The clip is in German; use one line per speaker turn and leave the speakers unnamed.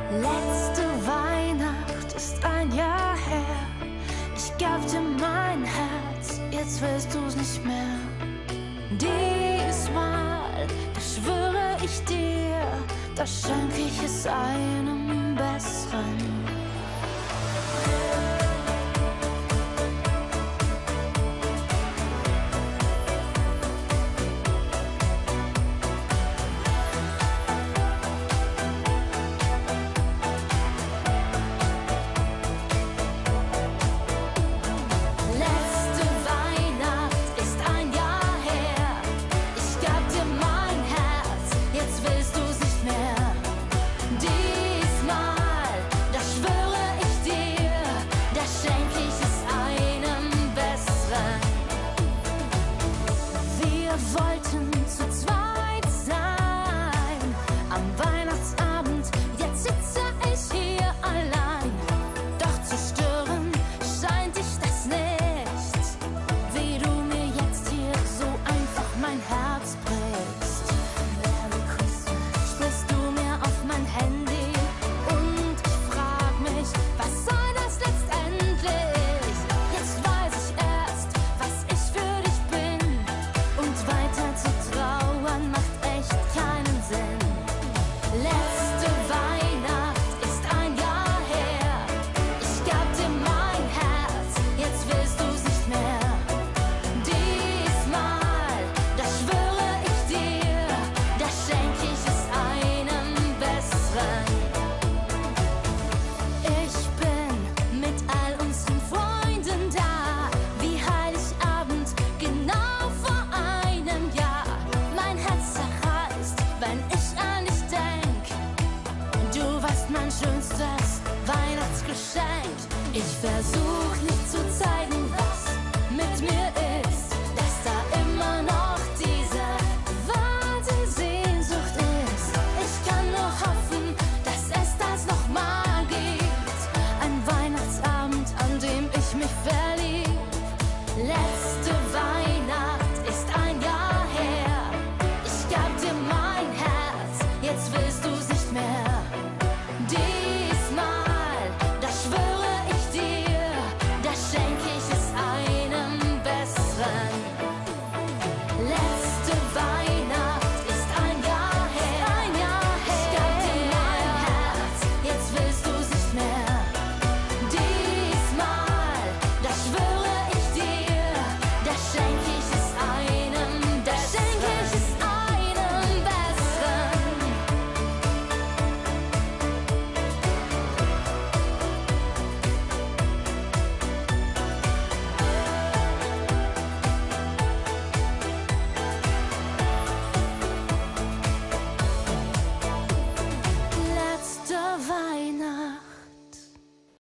Letzte Weihnacht ist ein Jahr her. Ich gab dir mein Herz, jetzt willst du's nicht mehr. Diesmal, das schwöre ich dir, da schenk ich es einem Besseren. Wollten zu zweit sein am Weihnachtsabend, jetzt sitze ich hier allein. Doch zu stören scheint dich das nicht, wie du mir jetzt hier so einfach mein Herz brichst. Sprichst du mir auf mein Handy und ich frag mich, was soll das letztendlich? Jetzt weiß ich erst, was ich für dich bin. Und weiter zu trauern macht echt keinen Sinn. Letzte Weihnacht ist ein Jahr her. Ich gab dir mein Herz, jetzt willst du's nicht mehr. Diesmal, da schwöre ich dir, da schenk ich es einem Besseren. Ich bin mit all unseren Freunden da, wie Heiligabend, genau vor einem Jahr. Mein Herz zerreißt, wenn ich an dich denk. Du warst mein schönstes Weihnachtsgeschenk. Ich versuche